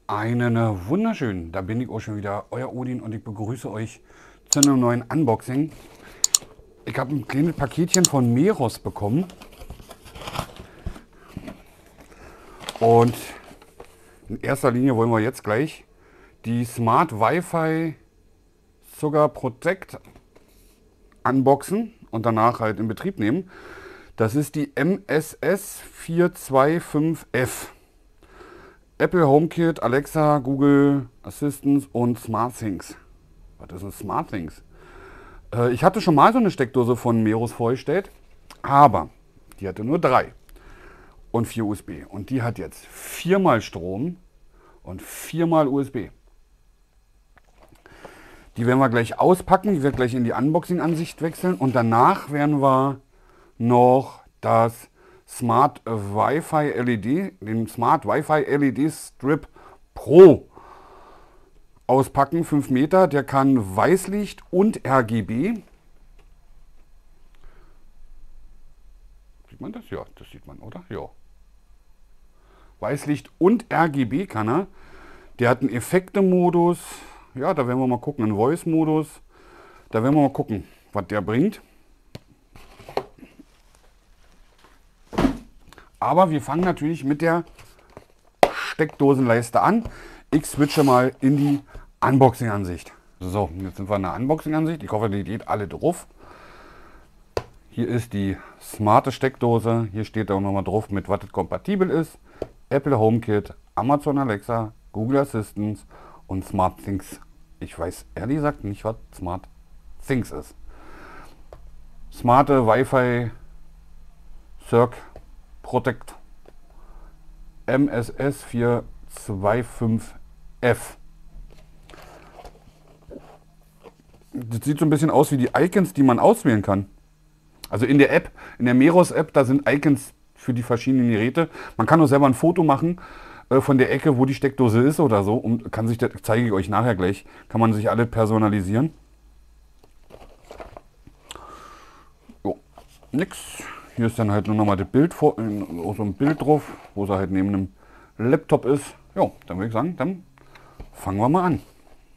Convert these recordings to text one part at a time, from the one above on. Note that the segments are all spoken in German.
Einen wunderschönen, da bin ich auch schon wieder, euer Odin, und ich begrüße euch zu einem neuen Unboxing. Ich habe ein kleines Paketchen von Meros bekommen und in erster Linie wollen wir jetzt gleich die Smart Wi-Fi Sugar Protect unboxen und danach halt in Betrieb nehmen. Das ist die MSS 425F. Apple HomeKit, Alexa, Google Assistant und SmartThings. Was ist ein SmartThings? Ich hatte schon mal so eine Steckdose von Meros vorgestellt, aber die hatte nur 3 und 4 USB. Und die hat jetzt 4-mal Strom und 4-mal USB. Die werden wir gleich auspacken, die wird gleich in die Unboxing-Ansicht wechseln und danach werden wir noch das Smart Wi-Fi LED, den Smart Wi-Fi LED Strip Pro auspacken, 5 Meter, der kann Weißlicht und RGB. Sieht man das? Ja, das sieht man, oder? Ja. Weißlicht und RGB kann er. Der hat einen Effekte-Modus. Ja, da werden wir mal gucken, einen Voice-Modus. Da werden wir mal gucken, was der bringt. Aber wir fangen natürlich mit der Steckdosenleiste an. Ich switche mal in die Unboxing-Ansicht. So, jetzt sind wir in der Unboxing-Ansicht. Ich hoffe, die geht alle drauf. Hier ist die smarte Steckdose. Hier steht auch nochmal drauf, mit was es kompatibel ist. Apple HomeKit, Amazon Alexa, Google Assistant und SmartThings. Ich weiß ehrlich gesagt nicht, was SmartThings ist. Smarte Wi-Fi Circ Protect MSS 425F. Das sieht so ein bisschen aus wie die Icons, die man auswählen kann. Also in der App, in der Meros App, da sind Icons für die verschiedenen Geräte. Man kann auch selber ein Foto machen von der Ecke, wo die Steckdose ist oder so, und kann sich, das zeige ich euch nachher gleich, kann man sich alle personalisieren. Jo, nix. Hier ist dann halt nur noch mal das Bild so ein Bild drauf, wo sie halt neben einem Laptop ist. Jo, dann würde ich sagen, dann fangen wir mal an.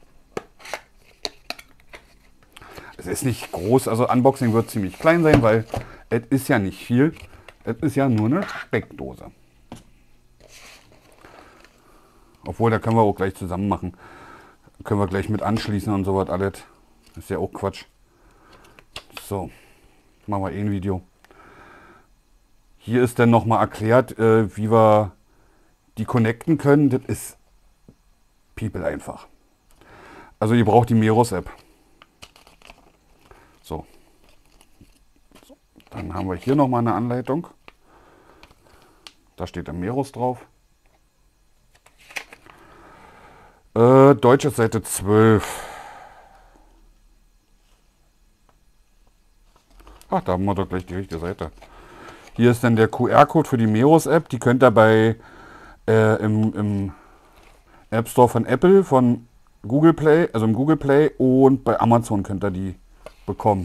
Es ist nicht groß, also Unboxing wird ziemlich klein sein, weil es ist ja nicht viel. Es ist ja nur eine Steckdose. Obwohl, da können wir auch gleich zusammen machen. Können wir gleich mit anschließen und so was alles. Ist ja auch Quatsch. So, machen wir ein Video. Hier ist dann nochmal erklärt, wie wir die connecten können. Das ist people einfach. Also ihr braucht die Meros App. So. Dann haben wir hier nochmal eine Anleitung. Da steht der Meros drauf. Deutsch ist Seite 12. Ach, da haben wir doch gleich die richtige Seite. Hier ist dann der QR-Code für die Meros App. Die könnt ihr bei im App Store von Apple, von Google Play, also im Google Play, und bei Amazon könnt ihr die bekommen.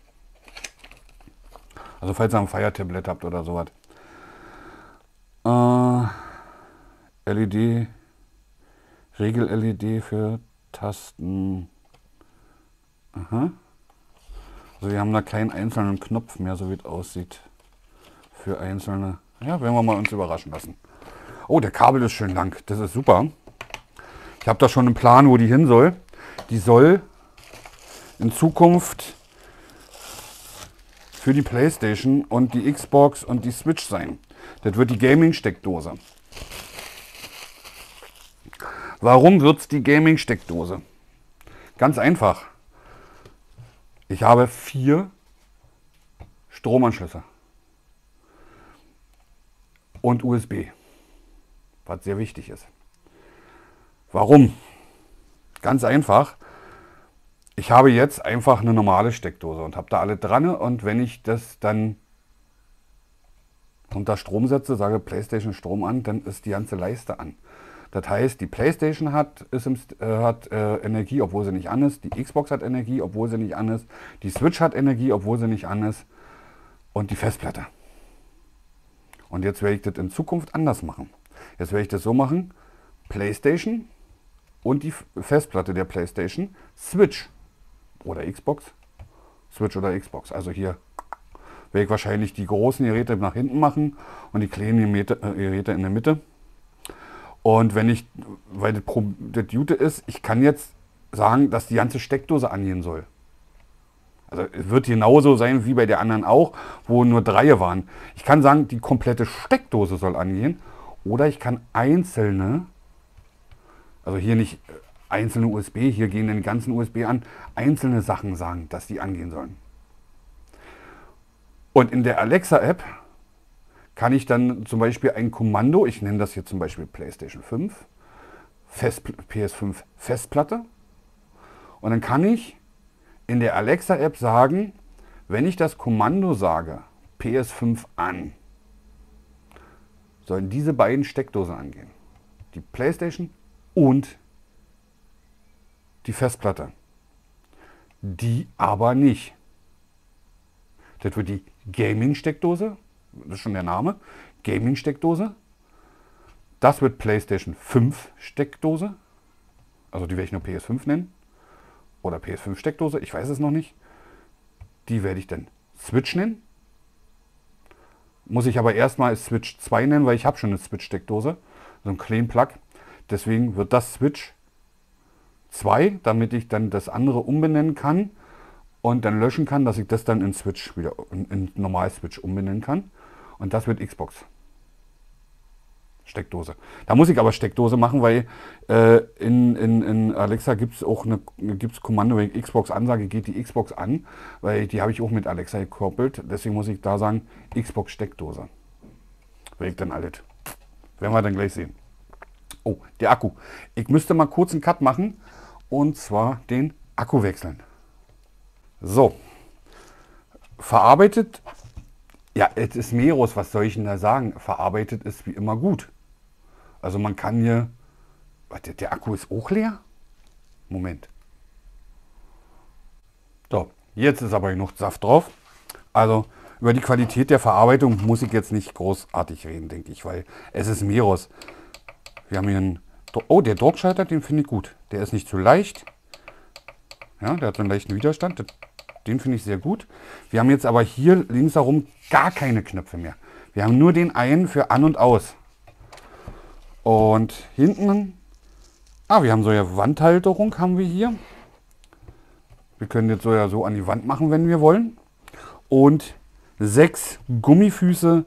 Also falls ihr ein Fire Tablet habt oder sowas. LED, Regel-LED für Tasten. Aha. Also wir haben da keinen einzelnen Knopf mehr, so wie es aussieht. Für einzelne. Ja, werden wir mal uns überraschen lassen. Oh, der Kabel ist schön lang. Das ist super. Ich habe da schon einen Plan, wo die hin soll. Die soll in Zukunft für die PlayStation und die Xbox und die Switch sein. Das wird die Gaming-Steckdose. Warum wird es die Gaming-Steckdose? Ganz einfach. Ich habe 4 Stromanschlüsse und USB, was sehr wichtig ist. Warum? Ganz einfach. Ich habe jetzt einfach eine normale Steckdose und habe da alle dran, und wenn ich das dann unter Strom setze, sage PlayStation Strom an, dann ist die ganze Leiste an. Das heißt, die PlayStation hat Energie, obwohl sie nicht an ist. Die Xbox hat Energie, obwohl sie nicht an ist. Die Switch hat Energie, obwohl sie nicht an ist. Und die Festplatte. Und jetzt werde ich das in Zukunft anders machen. Jetzt werde ich das so machen. PlayStation und die Festplatte der PlayStation, Switch oder Xbox. Switch oder Xbox. Also hier werde ich wahrscheinlich die großen Geräte nach hinten machen und die kleinen Geräte in der Mitte. Und wenn ich, weil das Gute ist, ich kann jetzt sagen, dass die ganze Steckdose angehen soll. Also es wird genauso sein wie bei der anderen auch, wo nur 3 waren. Ich kann sagen, die komplette Steckdose soll angehen. Oder ich kann einzelne, also hier nicht einzelne USB, hier gehen den ganzen USB an, einzelne Sachen sagen, dass die angehen sollen. Und in der Alexa-App kann ich dann zum Beispiel ein Kommando, ich nenne das hier zum Beispiel PlayStation 5, PS5 Festplatte. Und dann kann ich in der Alexa-App sagen, wenn ich das Kommando sage, PS5 an, sollen diese beiden Steckdosen angehen. Die PlayStation und die Festplatte. Die aber nicht. Das wird die Gaming-Steckdose, das ist schon der Name, Gaming-Steckdose. Das wird PlayStation 5 Steckdose, also die werde ich nur PS5 nennen. Oder PS5 Steckdose, ich weiß es noch nicht. Die werde ich dann Switch nennen. Muss ich aber erstmal Switch 2 nennen, weil ich habe schon eine Switch Steckdose. So ein Clean Plug. Deswegen wird das Switch 2, damit ich dann das andere umbenennen kann und dann löschen kann, dass ich das dann in Switch wieder in normal Switch umbenennen kann. Und das wird Xbox Steckdose. Da muss ich aber Steckdose machen, weil in Alexa gibt es auch gibt's Kommando, wenn ich Xbox ansage, geht die Xbox an, weil die habe ich auch mit Alexa gekoppelt. Deswegen muss ich da sagen, Xbox Steckdose. Will ich dann alles. Werden wir dann gleich sehen. Oh, der Akku. Ich müsste mal kurz einen Cut machen und zwar den Akku wechseln. So. Verarbeitet. Ja, es ist Meros, was soll ich denn da sagen? Verarbeitet ist wie immer gut. Also man kann hier... Warte, der Akku ist auch leer? Moment. So, jetzt ist aber genug Saft drauf. Also über die Qualität der Verarbeitung muss ich jetzt nicht großartig reden, denke ich, weil es ist Meros. Wir haben hier einen... Oh, der Druckschalter, den finde ich gut. Der ist nicht zu leicht. Ja, der hat so einen leichten Widerstand. Den finde ich sehr gut. Wir haben jetzt aber hier links herum gar keine Knöpfe mehr. Wir haben nur den einen für An und Aus. Und hinten, wir haben so eine Wandhalterung haben wir hier. Wir können jetzt so an die Wand machen, wenn wir wollen. Und 6 Gummifüße,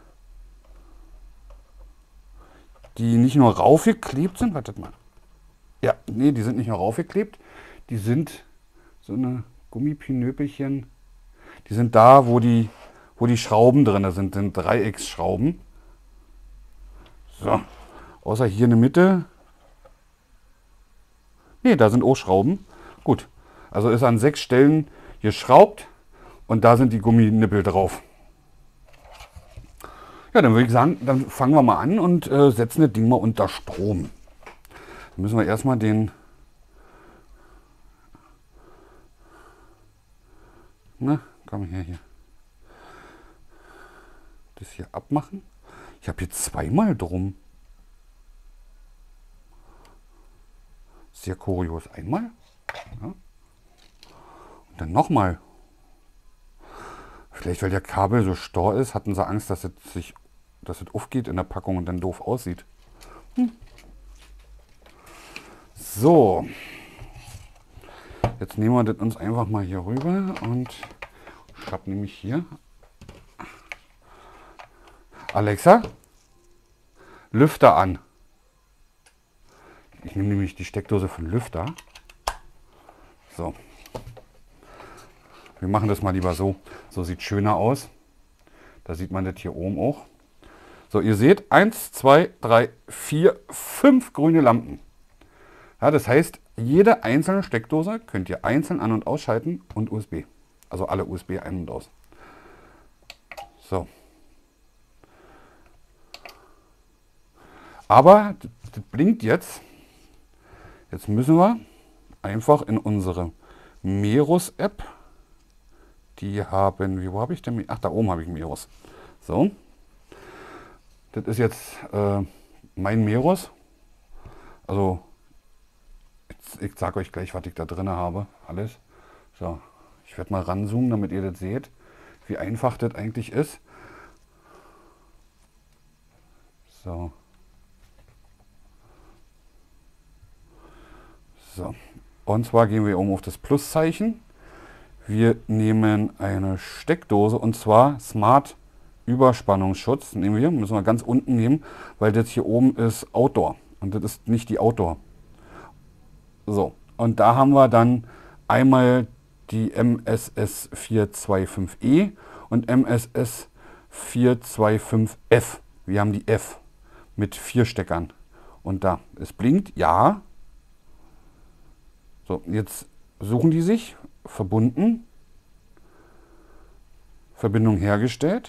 die nicht nur raufgeklebt sind. Wartet mal. Ja, nee, die sind nicht nur raufgeklebt. Die sind so eine Gummipinöpelchen. Die sind da, wo die Schrauben drin sind Dreiecksschrauben. So. Außer hier in der Mitte. Ne, da sind auch Schrauben. Gut. Also ist an 6 Stellen geschraubt und da sind die Gumminippel drauf. Ja, dann würde ich sagen, dann fangen wir mal an und setzen das Ding mal unter Strom. Dann müssen wir erstmal den... Na, komm her hier. Das hier abmachen. Ich habe hier zweimal drum. Sehr kurios. Einmal. Ja. Und dann nochmal. Vielleicht, weil der Kabel so stor ist, hatten sie Angst, dass es aufgeht in der Packung und dann doof aussieht. So. Jetzt nehmen wir das uns einfach mal hier rüber und ich habe nämlich hier Alexa, Lüfter an. Ich nehme nämlich die Steckdose von Lüfter. So. Wir machen das mal lieber so. So sieht schöner aus. Da sieht man das hier oben auch. So, ihr seht 1, 2, 3, 4, 5 grüne Lampen. Ja, das heißt, jede einzelne Steckdose könnt ihr einzeln an- und ausschalten und USB. Also alle USB ein- und aus. So. Aber das blinkt jetzt. Jetzt müssen wir einfach in unsere Meros-App. Die haben, wo habe ich denn? Ach, da oben habe ich Meros. So. Das ist jetzt mein Meros. Also ich sage euch gleich, was ich da drin habe. Alles. So, ich werde mal ranzoomen, damit ihr das seht, wie einfach das eigentlich ist. So. So. Und zwar gehen wir auf das Pluszeichen. Wir nehmen eine Steckdose und zwar Smart Überspannungsschutz. Nehmen wir, müssen wir ganz unten nehmen, weil das hier oben ist Outdoor und das ist nicht die Outdoor. So, und da haben wir dann einmal die MSS 425E und MSS 425F. Wir haben die F mit 4 Steckern. Und da, es blinkt, ja. So, jetzt suchen die sich, verbunden, Verbindung hergestellt.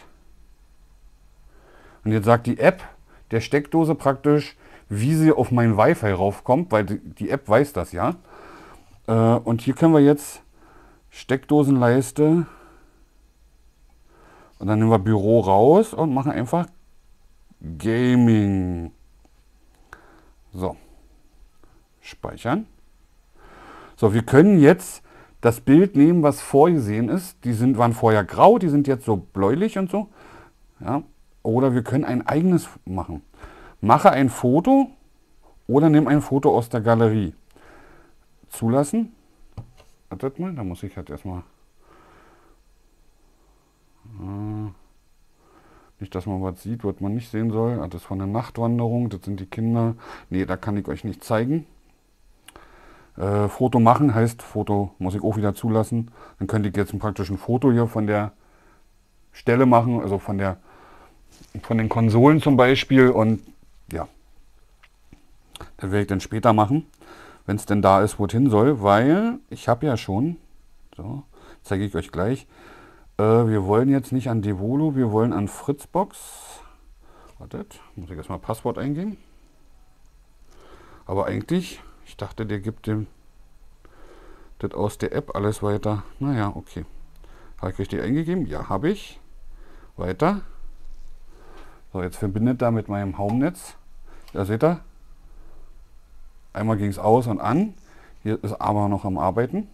Und jetzt sagt die App der Steckdose praktisch, wie sie auf mein Wi-Fi raufkommt, weil die App weiß das ja. Und hier können wir jetzt Steckdosenleiste und dann nehmen wir Büro raus und machen einfach Gaming. So, speichern. So, wir können jetzt das Bild nehmen, was vorgesehen ist. Die waren vorher grau, die sind jetzt so bläulich und so. Ja. Oder wir können ein eigenes machen. Mache ein Foto oder nimm ein Foto aus der Galerie. Zulassen. Wartet mal, da muss ich halt erstmal. Nicht, dass man was sieht, was man nicht sehen soll. Das ist von der Nachtwanderung, das sind die Kinder. Nee, da kann ich euch nicht zeigen. Foto machen heißt, Foto muss ich auch wieder zulassen. Dann könnte ich jetzt praktisch ein Foto hier von der Stelle machen, also von den Konsolen zum Beispiel. Und ja, das werde ich dann später machen, wenn es denn da ist, wo es hin soll, weil ich habe ja schon, so, zeige ich euch gleich, wir wollen jetzt nicht an Devolo, wir wollen an Fritzbox. Wartet, muss ich erstmal Passwort eingeben. Aber eigentlich, ich dachte, der gibt dem das aus der App alles weiter. Naja, okay. Habe ich richtig eingegeben? Ja, habe ich. Weiter. So, jetzt verbindet er mit meinem Home-Netz. Da seht ihr. Einmal ging es aus und an. Hier ist aber noch am Arbeiten.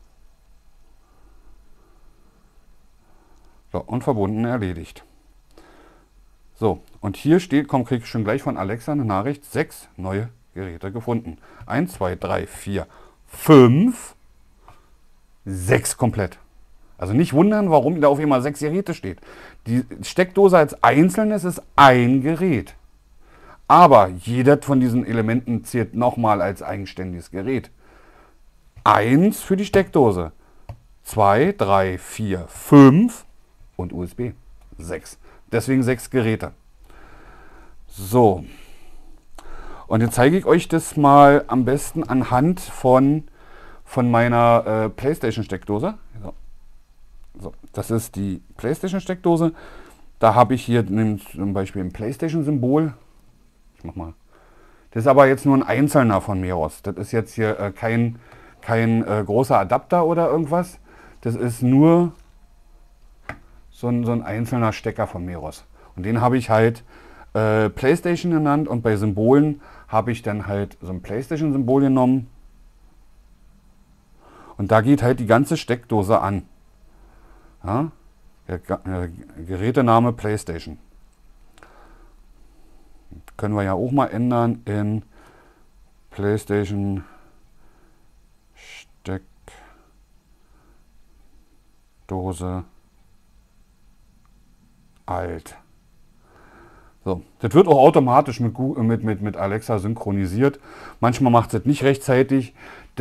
So, und verbunden, erledigt. So, und hier steht, kriege ich schon gleich von Alexa eine Nachricht, 6 neue Geräte gefunden. 1, 2, 3, 4, 5, 6 komplett. Also nicht wundern, warum da auf einmal 6 Geräte steht. Die Steckdose als einzelnes ist ein Gerät. Aber jeder von diesen Elementen zählt nochmal als eigenständiges Gerät. 1 für die Steckdose, 2, 3, 4, 5 und USB 6. Deswegen 6 Geräte. So. Und jetzt zeige ich euch das mal am besten anhand von meiner PlayStation-Steckdose. So, das ist die PlayStation-Steckdose. Da habe ich hier zum Beispiel ein PlayStation-Symbol. Ich mach mal. Das ist aber jetzt nur ein einzelner von mir aus. Das ist jetzt hier kein großer Adapter oder irgendwas. Das ist nur so ein einzelner Stecker von Meros. Und den habe ich halt PlayStation genannt und bei Symbolen habe ich dann halt so ein PlayStation-Symbol genommen. Und da geht halt die ganze Steckdose an. Ja? Der Gerätename PlayStation. Können wir ja auch mal ändern in PlayStation Steckdose alt. So, das wird auch automatisch mit Alexa synchronisiert. Manchmal macht es nicht rechtzeitig.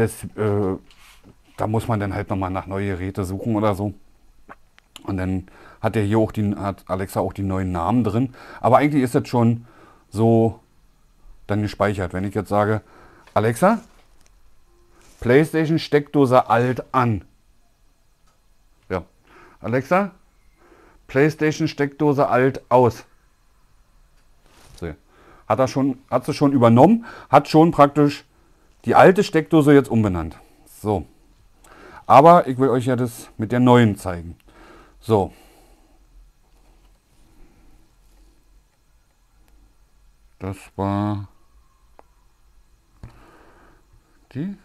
Da muss man dann halt nochmal nach neue Geräte suchen oder so. Und dann hat hat Alexa auch die neuen Namen drin. Aber eigentlich ist das schon so dann gespeichert. Wenn ich jetzt sage, Alexa, PlayStation Steckdose alt an. Ja. Alexa, PlayStation Steckdose alt aus. So. Hat sie schon übernommen, hat schon praktisch die alte Steckdose jetzt umbenannt. So. Aber ich will euch ja das mit der neuen zeigen. So. Das war die?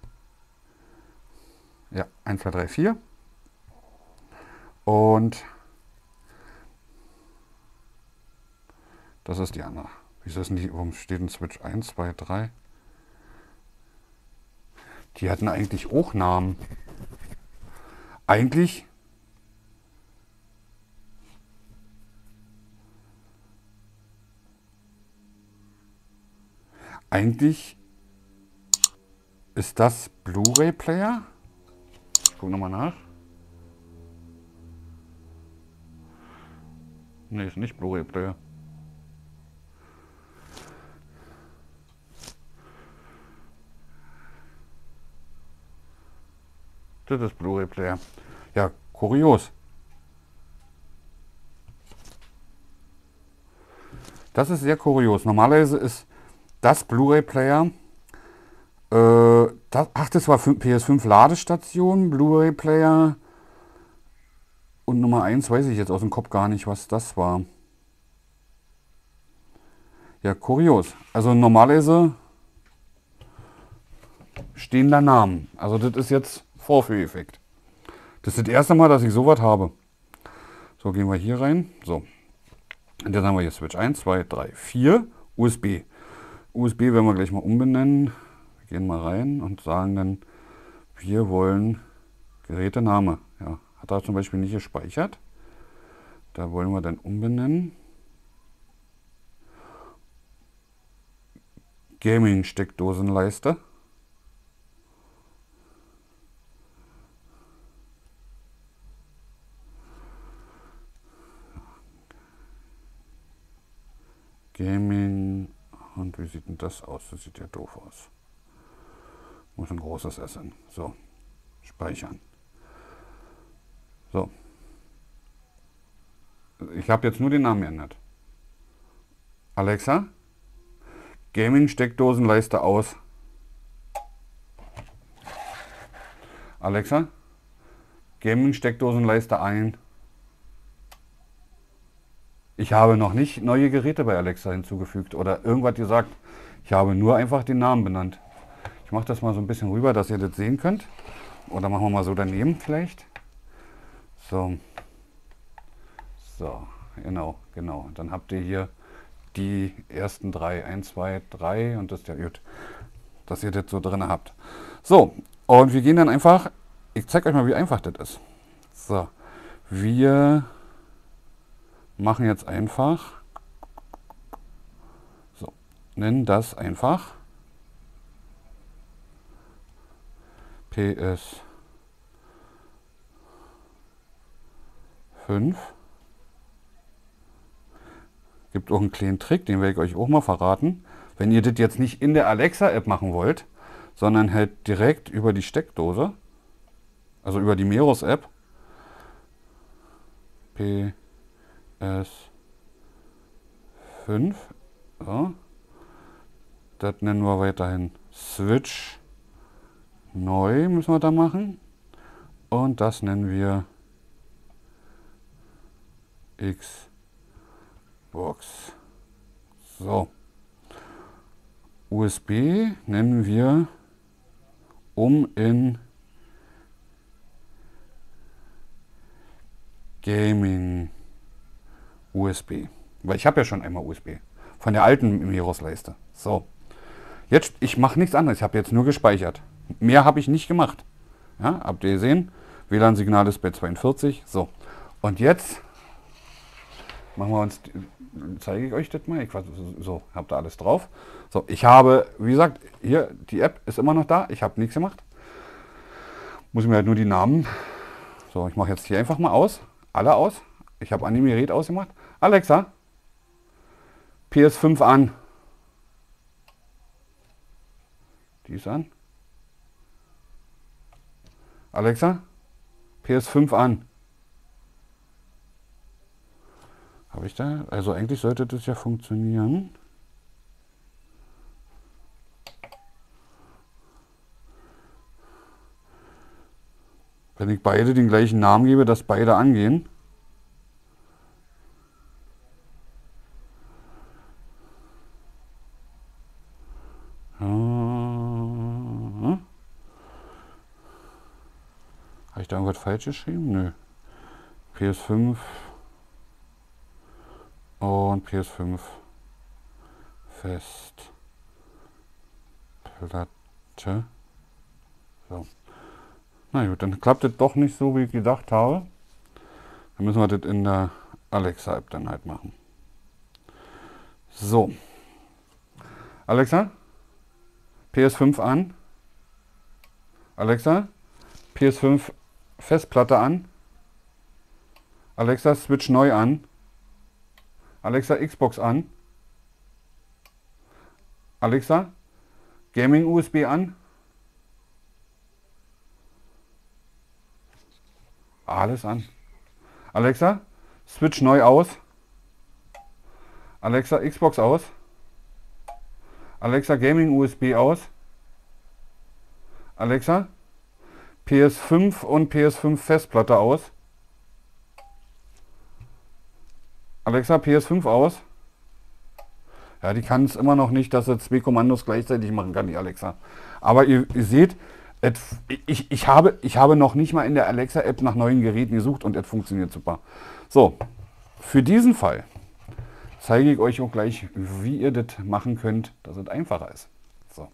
Ja, 1, 2, 3, 4. Und das ist die andere. Wieso ist denn die, warum steht ein Switch 1, 2, 3? Die hatten eigentlich auch Namen. Eigentlich ist das Blu-ray-Player. Ich gucke nochmal nach. Ne, ist nicht Blu-ray-Player. Das ist Blu-ray-Player. Ja, kurios. Das ist sehr kurios. Normalerweise ist das Blu-ray-Player, das war PS5 Ladestation, Blu-ray-Player und Nummer 1 weiß ich jetzt aus dem Kopf gar nicht, was das war. Ja, kurios. Also normalerweise stehen da Namen. Also das ist jetzt Vorführeffekt. Das ist das erste Mal, dass ich sowas habe. So, gehen wir hier rein. So. Und jetzt haben wir hier Switch 1, 2, 3, 4, USB. USB werden wir gleich mal umbenennen. Wir gehen mal rein und sagen dann, wir wollen Gerätename. Ja, hat er zum Beispiel nicht gespeichert. Da wollen wir dann umbenennen. Gaming-Steckdosenleiste. Gaming. Und wie sieht denn das aus? Das sieht ja doof aus. Muss ein großes S sein. So, speichern. So. Ich habe jetzt nur den Namen geändert. Alexa, Gaming-Steckdosenleiste aus. Alexa, Gaming-Steckdosenleiste ein. Ich habe noch nicht neue Geräte bei Alexa hinzugefügt oder irgendwas gesagt. Ich habe nur einfach den Namen benannt. Ich mache das mal so ein bisschen rüber, dass ihr das sehen könnt. Oder machen wir mal so daneben vielleicht. So. So, genau. Dann habt ihr hier die ersten drei. 1, 2, 3 und das ist ja gut, dass ihr das so drin habt. So, und wir gehen dann einfach, ich zeige euch mal, wie einfach das ist. So, wir machen jetzt einfach, so, nennen das einfach PS5. Gibt auch einen kleinen Trick, den werde ich euch auch mal verraten. Wenn ihr das jetzt nicht in der Alexa-App machen wollt, sondern halt direkt über die Steckdose, also über die Meros-App, PS5, so. Das nennen wir weiterhin Switch neu, müssen wir da machen. Und das nennen wir Xbox. So. USB nennen wir in Gaming USB. Weil ich habe ja schon einmal USB. Von der alten Meros-Leiste. So. Jetzt, ich mache nichts anderes. Ich habe jetzt nur gespeichert. Mehr habe ich nicht gemacht. Ja, habt ihr gesehen? WLAN-Signal ist bei 42. So. Und jetzt machen wir uns, zeige ich euch das mal. So, habt ihr alles drauf. So, ich habe, wie gesagt, hier, die App ist immer noch da. Ich habe nichts gemacht. Muss mir halt nur die Namen. So, ich mache jetzt hier einfach mal aus. Alle aus. Ich habe an dem Gerät ausgemacht. Alexa, PS5 an. Die ist an. Alexa, PS5 an. Habe ich da? Also eigentlich sollte das ja funktionieren. Wenn ich beide den gleichen Namen gebe, dass beide angehen. da irgendwas falsch geschrieben? Nö. PS5 und PS5 Festplatte. So. Na gut, dann klappt das doch nicht so, wie ich gedacht habe. Dann müssen wir das in der Alexa-App dann halt machen. So. Alexa, PS5 an. Alexa, PS5 Festplatte an. Alexa, Switch neu an. Alexa, Xbox an. Alexa, Gaming USB an. Alles an. Alexa, Switch neu aus. Alexa, Xbox aus. Alexa, Gaming USB aus. Alexa, PS5 und PS5 Festplatte aus. Alexa, PS5 aus. Ja, die kann es immer noch nicht, dass er 2 Kommandos gleichzeitig machen kann, die Alexa. Aber ihr seht, ich habe noch nicht mal in der Alexa-App nach neuen Geräten gesucht und es funktioniert super. So, für diesen Fall zeige ich euch auch gleich, wie ihr das machen könnt, dass es einfacher ist. So.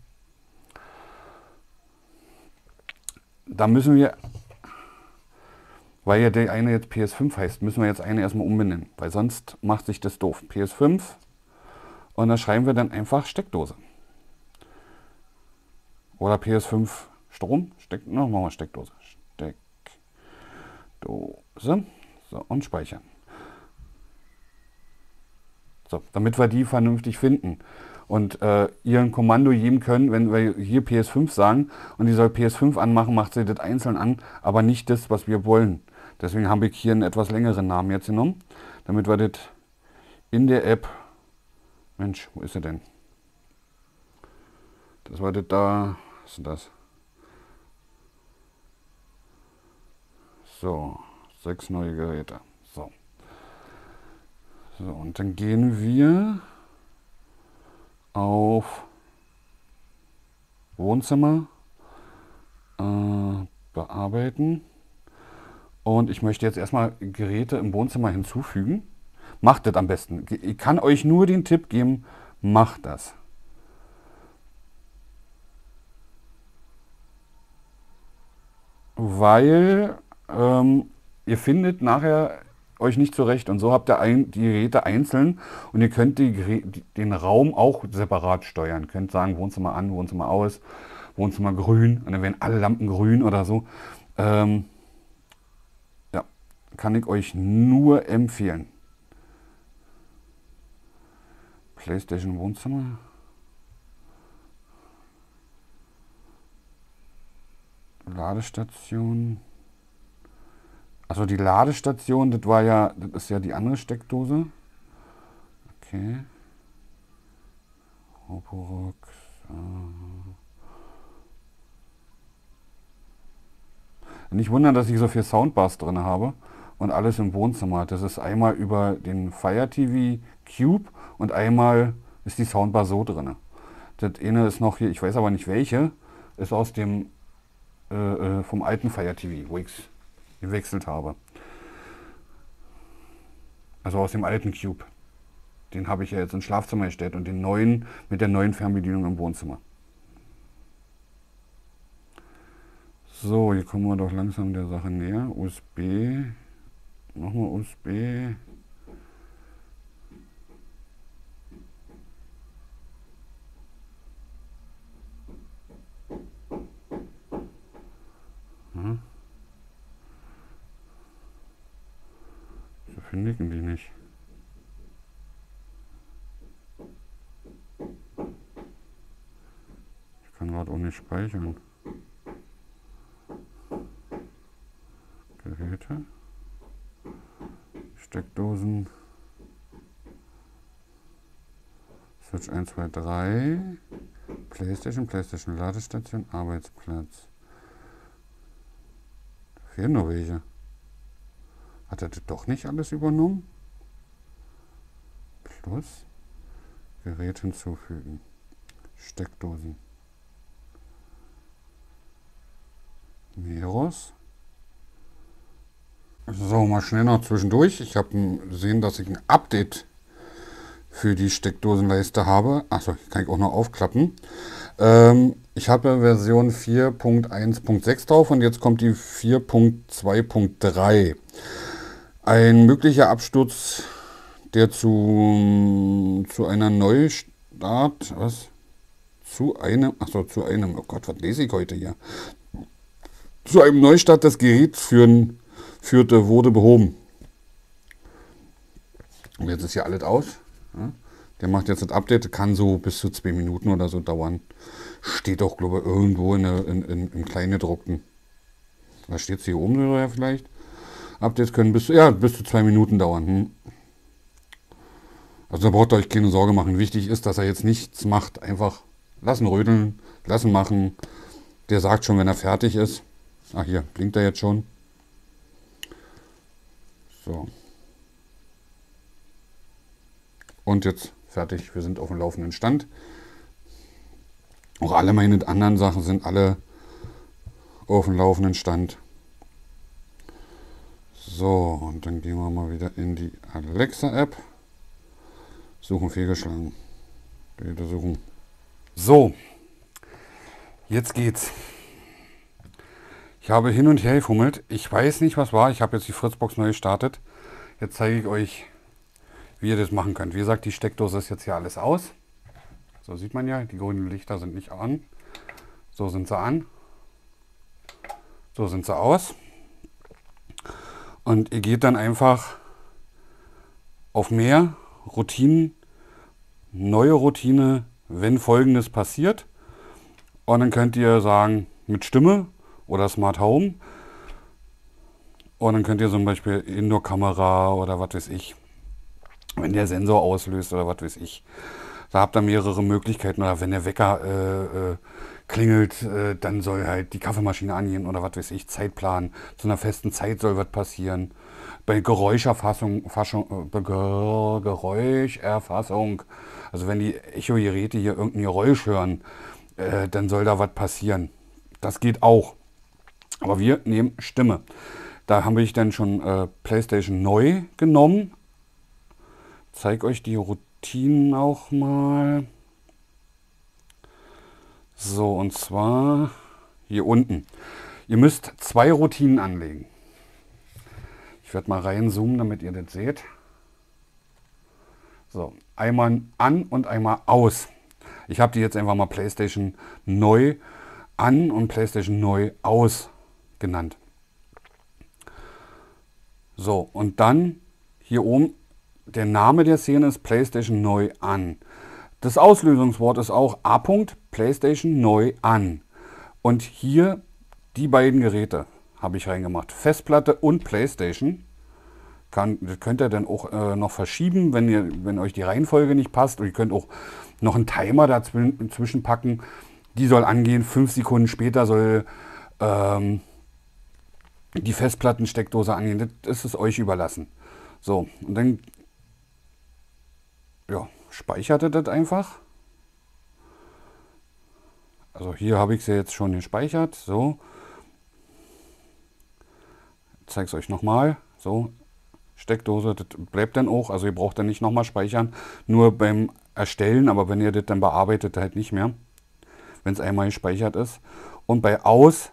Da müssen wir, weil ja der eine jetzt PS5 heißt, müssen wir jetzt eine erstmal umbenennen, weil sonst macht sich das doof. PS5 und da schreiben wir dann einfach Steckdose. Oder PS5 Strom, machen wir mal Steckdose. Steckdose. So, und speichern. So, damit wir die vernünftig finden. Und ihr ein Kommando geben können, wenn wir hier PS5 sagen und die soll PS5 anmachen, macht sie das einzeln an, aber nicht das, was wir wollen. Deswegen habe ich hier einen etwas längeren Namen jetzt genommen, damit wir das in der App... Mensch, wo ist er denn? Das war das da... Was ist das? So, 6 neue Geräte. So. So, und dann gehen wir auf Wohnzimmer, bearbeiten. Und ich möchte jetzt erstmal Geräte im Wohnzimmer hinzufügen. Macht das am besten. Ich kann euch nur den Tipp geben, macht das. Weil ihr findet nachher euch nicht zurecht und so habt ihr die Geräte einzeln und ihr könnt den Raum auch separat steuern. Könnt sagen, Wohnzimmer an, Wohnzimmer aus, Wohnzimmer grün und dann werden alle Lampen grün oder so. Ja, kann ich euch nur empfehlen. PlayStation Wohnzimmer. Ladestation. Also die Ladestation, das ist ja die andere Steckdose. Okay. Roborock. Nicht wundern, dass ich so viel Soundbars drin habe und alles im Wohnzimmer. Das ist einmal über den Fire TV Cube und einmal ist die Soundbar so drin. Das eine ist noch hier, ich weiß aber nicht welche, ist aus dem vom alten Fire TV, wo ich es gewechselt habe. Also aus dem alten Cube. Den habe ich ja jetzt ins Schlafzimmer gestellt und den neuen mit der neuen Fernbedienung im Wohnzimmer. So, hier kommen wir doch langsam der Sache näher. USB, nochmal USB. So finde ich die nicht. Ich kann gerade auch nicht speichern. Geräte. Steckdosen. Switch 1, 2, 3. PlayStation Ladestation, Arbeitsplatz. Da fehlen noch welche. Hat er das doch nicht alles übernommen? Plus Gerät hinzufügen. Steckdosen. Meros. So, mal schnell noch zwischendurch. Ich habe gesehen, dass ich ein Update für die Steckdosenleiste habe. Achso, kann ich auch noch aufklappen. Ich habe Version 4.1.6 drauf und jetzt kommt die 4.2.3. Ein möglicher Absturz, der zu einer Neustart, oh Gott, was lese ich heute hier? Zu einem Neustart des Geräts führte, wurde behoben. Und jetzt ist hier alles aus. Ja? Der macht jetzt das Update, kann so bis zu 2 Minuten oder so dauern. Steht auch, glaube ich, irgendwo im Kleingedruckten. Da steht es hier oben oder vielleicht. Updates können bis zu 2 Minuten dauern. Also da braucht ihr euch keine Sorge machen. Wichtig ist, dass er jetzt nichts macht. Einfach lassen rödeln, lassen machen. Der sagt schon, wenn er fertig ist. Ach, hier blinkt er jetzt schon. So. Und jetzt fertig. Wir sind auf dem laufenden Stand. Auch alle meine anderen Sachen sind alle auf dem laufenden Stand. So, und dann gehen wir mal wieder in die Alexa-App. Suchen fehlgeschlagen. Geräte suchen. So, jetzt geht's. Ich habe hin und her gefummelt. Ich weiß nicht, was war. Ich habe jetzt die Fritzbox neu gestartet. Jetzt zeige ich euch, wie ihr das machen könnt. Wie gesagt, die Steckdose ist jetzt hier alles aus. So sieht man ja, die grünen Lichter sind nicht an. So sind sie an. So sind sie aus. Und ihr geht dann einfach auf mehr Routinen, neue Routine, wenn Folgendes passiert. Und dann könnt ihr sagen, mit Stimme oder Smart Home. Und dann könnt ihr zum Beispiel Indoor-Kamera oder was weiß ich, wenn der Sensor auslöst oder was weiß ich. Da habt ihr mehrere Möglichkeiten. Oder wenn der Wecker klingelt, dann soll halt die Kaffeemaschine angehen oder was weiß ich, Zeitplan. Zu einer festen Zeit soll was passieren. Bei Geräuscherfassung, also wenn die Echo-Geräte hier irgendein Geräusch hören, dann soll da was passieren. Das geht auch. Aber wir nehmen Stimme. Da habe ich dann schon PlayStation neu genommen. Zeige euch die Routinen auch mal. So, und zwar hier unten. Ihr müsst 2 Routinen anlegen. Ich werde mal reinzoomen, damit ihr das seht. So, einmal an und einmal aus. Ich habe die jetzt einfach mal PlayStation neu an und PlayStation neu aus genannt. So, und dann hier oben, der Name der Szene ist PlayStation neu an. Das Auslösungswort ist auch A. PlayStation neu an. Und hier die beiden Geräte habe ich reingemacht. Festplatte und PlayStation. Das könnt ihr dann auch noch verschieben, wenn euch die Reihenfolge nicht passt. Und ihr könnt auch noch einen Timer dazwischen packen. Die soll angehen. 5 Sekunden später soll die Festplattensteckdose angehen. Das ist euch überlassen. So, und dann speichert ihr das einfach. Also hier habe ich sie jetzt schon gespeichert. So. Ich zeige es euch nochmal. So. Steckdose, das bleibt dann auch. Also ihr braucht dann nicht nochmal speichern. Nur beim Erstellen, aber wenn ihr das dann bearbeitet, halt nicht mehr. Wenn es einmal gespeichert ist. Und bei Aus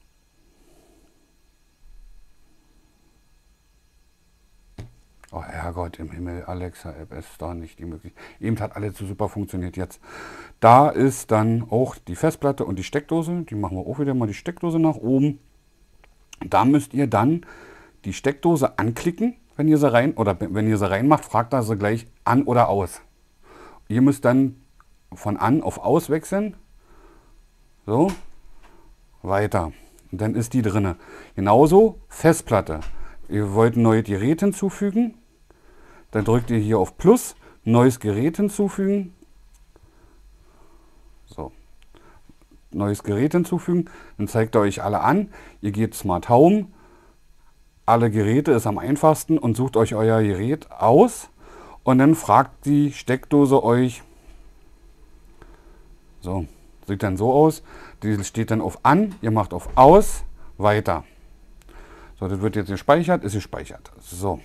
oh Herrgott im Himmel, Alexa-App ist da nicht die Möglichkeit. Eben hat alles so super funktioniert jetzt. Da ist dann auch die Festplatte und die Steckdose. Die machen wir auch wieder mal die Steckdose nach oben. Da müsst ihr dann die Steckdose anklicken, wenn ihr sie reinmacht, fragt er sie gleich an oder aus. Ihr müsst dann von an auf aus wechseln. So, weiter. Und dann ist die drinne. Genauso Festplatte. Ihr wollt ein neues Gerät hinzufügen. Dann drückt ihr hier auf Plus, neues Gerät hinzufügen. So, neues Gerät hinzufügen. Dann zeigt er euch alle an. Ihr geht Smart Home. Alle Geräte ist am einfachsten und sucht euch euer Gerät aus. Und dann fragt die Steckdose euch, so, sieht dann so aus. Die steht dann auf An, ihr macht auf Aus, weiter. So, das wird jetzt gespeichert, ist gespeichert. So.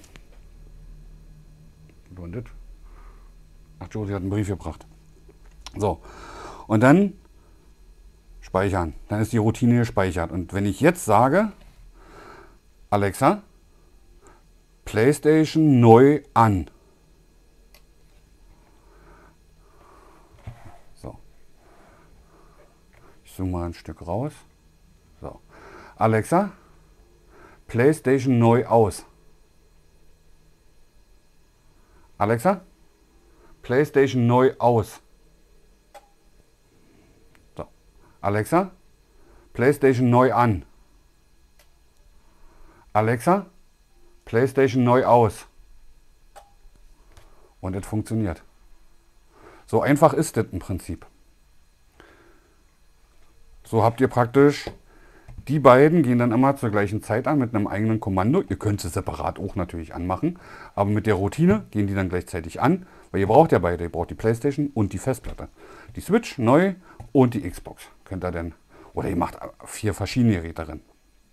Und das? Ach, Josie hat einen Brief gebracht. So. Und dann speichern. Dann ist die Routine gespeichert. Und wenn ich jetzt sage, Alexa, PlayStation neu an. So. Ich zoome mal ein Stück raus. So. Alexa, PlayStation neu aus. Alexa, PlayStation neu aus. So. Alexa, PlayStation neu an. Alexa, PlayStation neu aus. Und es funktioniert. So einfach ist das im Prinzip. So habt ihr praktisch, die beiden gehen dann immer zur gleichen Zeit an mit einem eigenen Kommando. Ihr könnt sie separat auch natürlich anmachen, aber mit der Routine gehen die dann gleichzeitig an, weil ihr braucht ja beide. Ihr braucht die PlayStation und die Festplatte. Die Switch neu und die Xbox. Könnt ihr dann, oder ihr macht 4 verschiedene Geräte drin.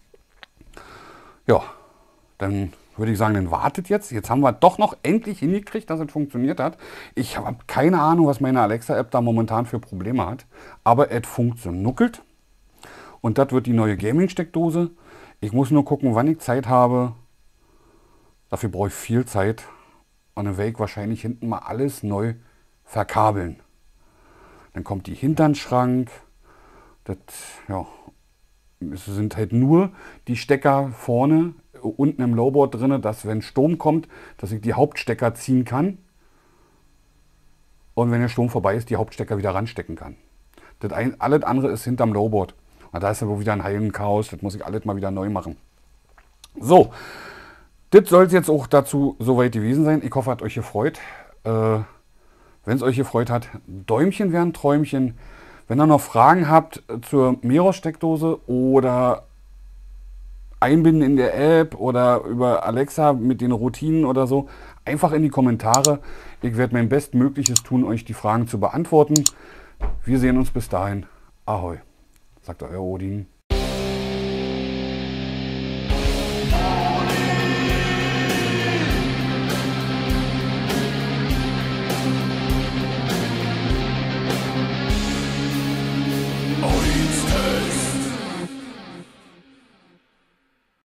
Ja, dann würde ich sagen, dann wartet jetzt. Jetzt haben wir doch noch endlich hingekriegt, dass es funktioniert hat. Ich habe keine Ahnung, was meine Alexa-App da momentan für Probleme hat, aber es funktioniert. Und das wird die neue Gaming-Steckdose. Ich muss nur gucken, wann ich Zeit habe. Dafür brauche ich viel Zeit. Und dann werde ich wahrscheinlich hinten mal alles neu verkabeln. Dann kommt die Hinternschrank. Das, ja, es sind halt nur die Stecker vorne, unten im Lowboard drin, dass wenn Sturm kommt, dass ich die Hauptstecker ziehen kann. Und wenn der Sturm vorbei ist, die Hauptstecker wieder ranstecken kann. Alles andere ist hinterm Lowboard. Und da ist ja wohl wieder ein Heilenchaos. Das muss ich alles mal wieder neu machen. So, das soll es jetzt auch dazu soweit gewesen sein. Ich hoffe, hat euch gefreut. Wenn es euch gefreut hat, Däumchen wären Träumchen. Wenn ihr noch Fragen habt zur Meros-Steckdose oder Einbinden in der App oder über Alexa mit den Routinen oder so, einfach in die Kommentare. Ich werde mein Bestmögliches tun, euch die Fragen zu beantworten. Wir sehen uns bis dahin. Ahoi, sagt euer Odin.